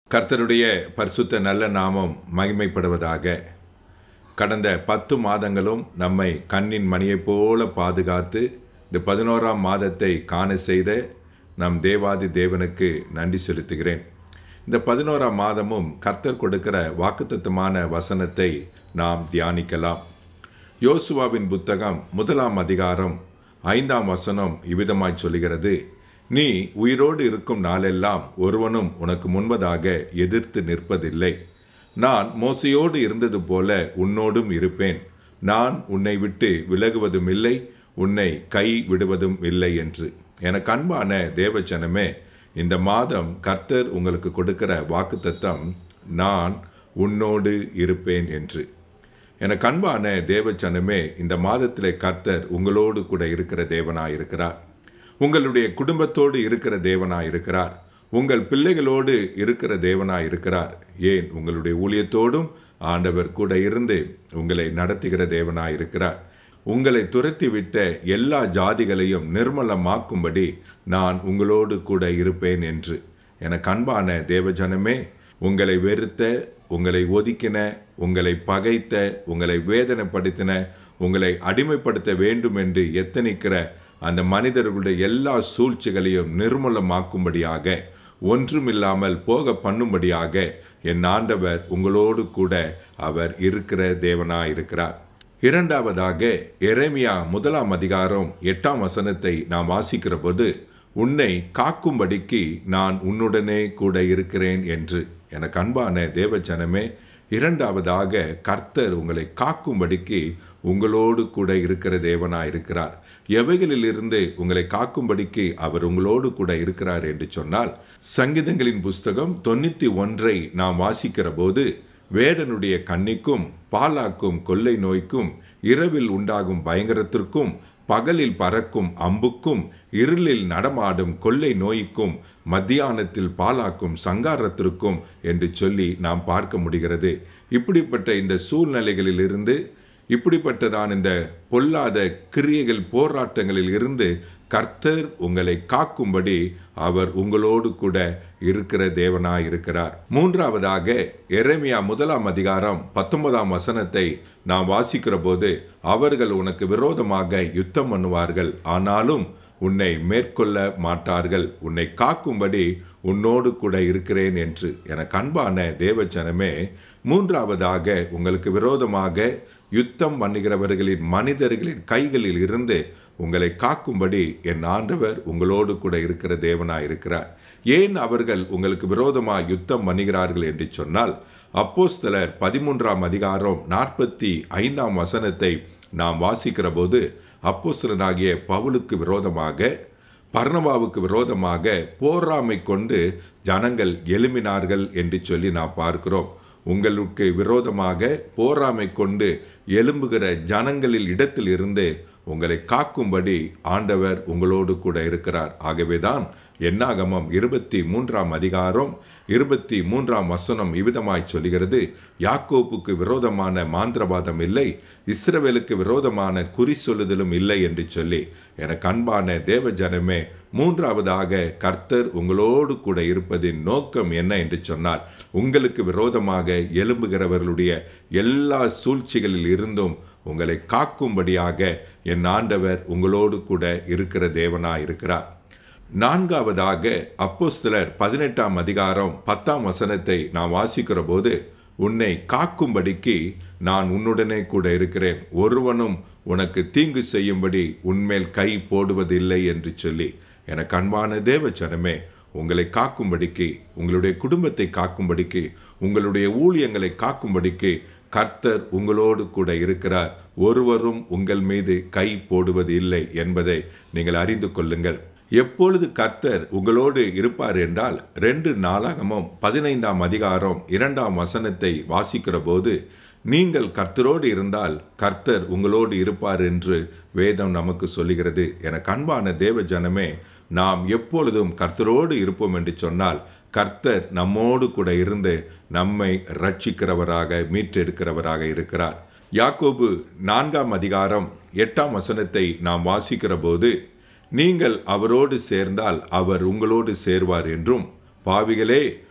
கர்த்தருடைய பரிசுத்த நல்ல நாமம் மகிமைப்படுவதாக. கடந்த 10 மாதங்களும் நம்மை கண்ணின் மணியைப் போல பாதுகாத்து இந்த 11ஆம் மாதத்தை காண செய்த நம் தேவாதி தேவனுக்கு நன்றி செலுத்துகிறேன். இந்த 11ஆம் மாதமும் கர்த்தர் கொடுக்கிற வாக்குத்தத்தமான வசனத்தை நாம் தியானிக்கலாம். யோசுவாவின் புத்தகம் 1ஆம் அதிகாரம் 5ஆம் வசனம் இவ்விதமாய் சொல்கிறது, நீ உயிரோடு இருக்கும் நாளெல்லாம் ஒருவனும் உனக்கு முன்பதாக எதிர்த்து நிற்பதில்லை. நான் மோசையோடு இருந்தது போல உன்னோடும் இருப்பேன். நான் உன்னை விட்டு விலகுவதும் இல்லை, உன்னை கை விடுவதும் இல்லை என்று. எனக்கு அன்பான தேவஜனமே, இந்த மாதம் கர்த்தர் உங்களுக்கு கொடுக்கிற வாக்குத்தத்தம் நான் உன்னோடு இருப்பேன் என்று. எனக்கு அன்பான தேவஜனமே, இந்த மாதத்திலே கர்த்தர் உங்களோடு கூட இருக்கிற தேவனாய் இருக்கிறார். உங்களுடைய குடும்பத்தோடு இருக்கிற தேவனாய் இருக்கிறார். உங்கள் பிள்ளைகளோடு இருக்கிற தேவனாய் இருக்கிறார். ஏன், உங்களுடைய ஊழியத்தோடும் ஆண்டவர் கூட இருந்து உங்களை நடத்துகிற தேவனாய் இருக்கிறார். உங்களை துரத்திவிட்ட எல்லா ஜாதிகளையும் நிர்மலமாக்கும்படி நான் உங்களோடு கூட இருப்பேன் என்று. எனக்கு அன்பான தேவஜனமே, உங்களை வெறுத்த, உங்களை ஒதுக்கின, உங்களை பகைத்த, உங்களை வேதனைப்படுத்தின, உங்களை அடிமைப்படுத்த வேண்டும் என்று எத்தனிக்கிற அந்த மனிதர்களுடைய எல்லா சூழ்ச்சிகளையும் நிர்மூலமாக்கும்படியாக, ஒன்றுமில்லாமல் போக பண்ணும்படியாக என் ஆண்டவர் உங்களோடு கூட அவர் இருக்கிற தேவனாயிருக்கிறார். இரண்டாவதாக, எரேமியா 1ஆம் அதிகாரம் 8ஆம் வசனத்தை நாம் வாசிக்கிற போது, உன்னை காக்கும்படிக்கு நான் உன்னுடனே கூட இருக்கிறேன் என்று. எனக்கு அன்பான தேவஜனமே, இரண்டாவதாக கர்த்தர் உங்களை காக்கும்படிக்கு உங்களோடு கூட இருக்கிற தேவனாயிருக்கிறார். எவைகளிலிருந்து உங்களை காக்கும்படிக்கு அவர் உங்களோடு கூட இருக்கிறார் என்று சொன்னால், சங்கீதங்களின் புஸ்தகம் 91 நாம் வாசிக்கிற போது, வேடனுடைய கண்ணிக்கும் பாலாக்கும் கொள்ளை நோய்க்கும் இரவில் உண்டாகும் பயங்கரத்திற்கும் பகலில் பறக்கும் அம்புக்கும் இருளில் நடமாடும் கொள்ளை நோய்க்கும் மத்தியானத்தில் பாலாக்கும் சங்காரத்திற்கும் என்று சொல்லி நாம் பார்க்க முடிகிறது. இப்படிப்பட்ட இந்த சூழ்நிலைகளிலிருந்து, இப்படிப்பட்டதான் இந்த பொல்லாத கிரியைகள் போராட்டங்களில் இருந்து கர்த்தர் உங்களை காக்கும்படி அவர் உங்களோடு கூட இருக்கிற தேவனாய் இருக்கிறார். மூன்றாவதாக, எரேமியா 1ஆம் அதிகாரம் 19ஆம் வசனத்தை நாம் வாசிக்கிற போது, அவர்கள் உனக்கு விரோதமாக யுத்தம் பண்ணுவார்கள், ஆனாலும் உன்னை மேற்கொள்ள மாட்டார்கள், உன்னை காக்கும்படி உன்னோடு கூட இருக்கிறேன் என்று. எனக்கு அன்பான தேவஜனமே, மூன்றாவதாக உங்களுக்கு விரோதமாக யுத்தம் பண்ணுகிறவர்களின் மனிதர்களின் கைகளில் இருந்து உங்களை காக்கும்படி என் ஆண்டவர் உங்களோடு கூட இருக்கிற தேவனாய் இருக்கிறார். ஏன் அவர்கள் உங்களுக்கு விரோதமாக யுத்தம் பண்ணுகிறார்கள் என்று சொன்னால், அப்போஸ்தலர் 13ஆம் அதிகாரம் 45ஆம் வசனத்தை நாம் வாசிக்கிற போது, அப்போஸ்தலனாகிய பவுலுக்கு விரோதமாக, பர்னபாவுக்கு விரோதமாக போராமை கொண்டு ஜனங்கள் எழும்பினார்கள் என்று சொல்லி நாம் பார்க்கிறோம். உங்களுக்கு விரோதமாக போராமை கொண்டு எழும்புகிற ஜனங்களில் இடத்தில் இருந்து உங்களை காக்கும்படி ஆண்டவர் உங்களோடு கூட இருக்கிறார். ஆகவேதான் என்னாகமம் 23ஆம் அதிகாரம் 23ஆம் வசனம் இவ்விதமாய் சொல்கிறது, யாக்கோப்புக்கு விரோதமான மாந்திரவாதம் இல்லை, இஸ்ரவேலுக்கு விரோதமான குறி சொல்லுதலும் இல்லை என்று சொல்லி. எனக்கு அன்பான தேவஜனமே, மூன்றாவதாக கர்த்தர் உங்களோடு கூட இருப்பதின் நோக்கம் என்ன என்று சொன்னால், உங்களுக்கு விரோதமாக எழும்புகிறவர்களுடைய எல்லா சூழ்ச்சிகளில் இருந்தும் உங்களை காக்கும்படியாக என் ஆண்டவர் உங்களோடு கூட இருக்கிற தேவனாய் இருக்கிறார். நான்காவதாக, அப்போஸ்தலர் 18ஆம் அதிகாரம் 10ஆம் வசனத்தை நாம் வாசிக்கிற போது, உன்னை காக்கும்படிக்கு நான் உன்னுடனே கூட இருக்கிறேன், ஒருவனும் உனக்கு தீங்கு செய்யும்படி உன்மேல் கை போடுவதில்லை என்று சொல்லி. எனக்கு அன்பான தேவஜனமே, உங்களை காக்கும்படிக்கு, உங்களுடைய குடும்பத்தை காக்கும்படிக்கு, உங்களுடைய ஊழியங்களை காக்கும்படிக்கு கர்த்தர் உங்களோடு கூட இருக்கிறார். ஒருவரும் உங்கள் மீது கை போடுவது இல்லை என்பதை நீங்கள் அறிந்து கொள்ளுங்கள். எப்பொழுது கர்த்தர் உங்களோடு இருப்பார் என்றால், 2 நாளாகமம் 15ஆம் அதிகாரம் 2ஆம் வசனத்தை வாசிக்கிற போது, நீங்கள் கர்த்தரோடு இருந்தால் கர்த்தர் உங்களோடு இருப்பார் என்று வேதம் நமக்கு சொல்லுகிறது. எனக்கு அன்பான தேவஜனமே, நாம் எப்பொழுதும் கர்த்தரோடு இருப்போம் என்று சொன்னால், கர்த்தர் நம்மோடு கூட இருந்து நம்மை ரட்சிக்கிறவராக, மீட்டெடுக்கிறவராக இருக்கிறார். யாக்கோபு 4ஆம் அதிகாரம் 8ஆம் வசனத்தை நாம் வாசிக்கிற போது, நீங்கள் அவரோடு சேர்ந்தால் அவர் உங்களோடு சேர்வார் என்றும், பாவிகளே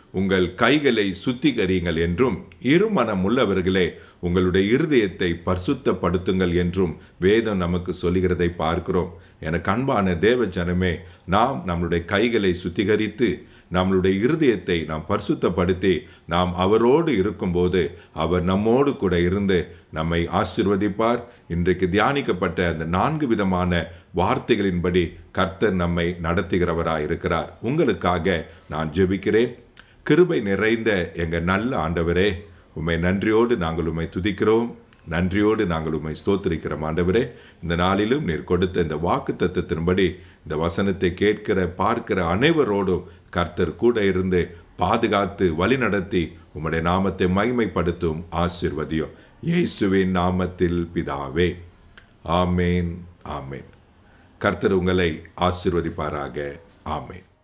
உங்கள் கைகளை சுத்திகரியுங்கள் என்றும், இருமனம் உள்ளவர்களே உங்களுடைய இருதயத்தை பரிசுத்தப்படுத்துங்கள் என்றும் வேதம் நமக்கு சொல்லுகிறதை பார்க்கிறோம். எனக்கு அன்பான தேவ ஜனமே, நாம் நம்முடைய கைகளை சுத்திகரித்து நம்மளுடைய இருதயத்தை நாம் பரிசுத்தப்படுத்தி நாம் அவரோடு இருக்கும்போது அவர் நம்மோடு கூட இருந்து நம்மை ஆசீர்வதிப்பார். இன்றைக்கு தியானிக்கப்பட்ட அந்த 4 விதமான வார்த்தைகளின்படி கர்த்தர் நம்மை நடத்துகிறவராய் இருக்கிறார். உங்களுக்காக நான் ஜெபிக்கிறேன். கிருபை நிறைந்த எங்கள் நல்ல ஆண்டவரே, உம்மை நன்றியோடு நாங்கள் உம்மை துதிக்கிறோம், நன்றியோடு நாங்கள் உம்மை ஸ்தோத்திரிக்கிறோம். ஆண்டவரே, இந்த நாளிலும் நீர் கொடுத்த இந்த வாக்குத்தத்தத்தின்படி இந்த வசனத்தை கேட்கிற பார்க்கிற அனைவரோடும் கர்த்தர் கூட இருந்து பாதுகாத்து வழி நடத்தி உம்முடைய நாமத்தை மகிமைப்படுத்தும் ஆசீர்வதியும். இயேசுவின் நாமத்தில் பிதாவே, ஆமேன், ஆமேன். கர்த்தர் உங்களை ஆசீர்வதிப்பாராக. ஆமேன்.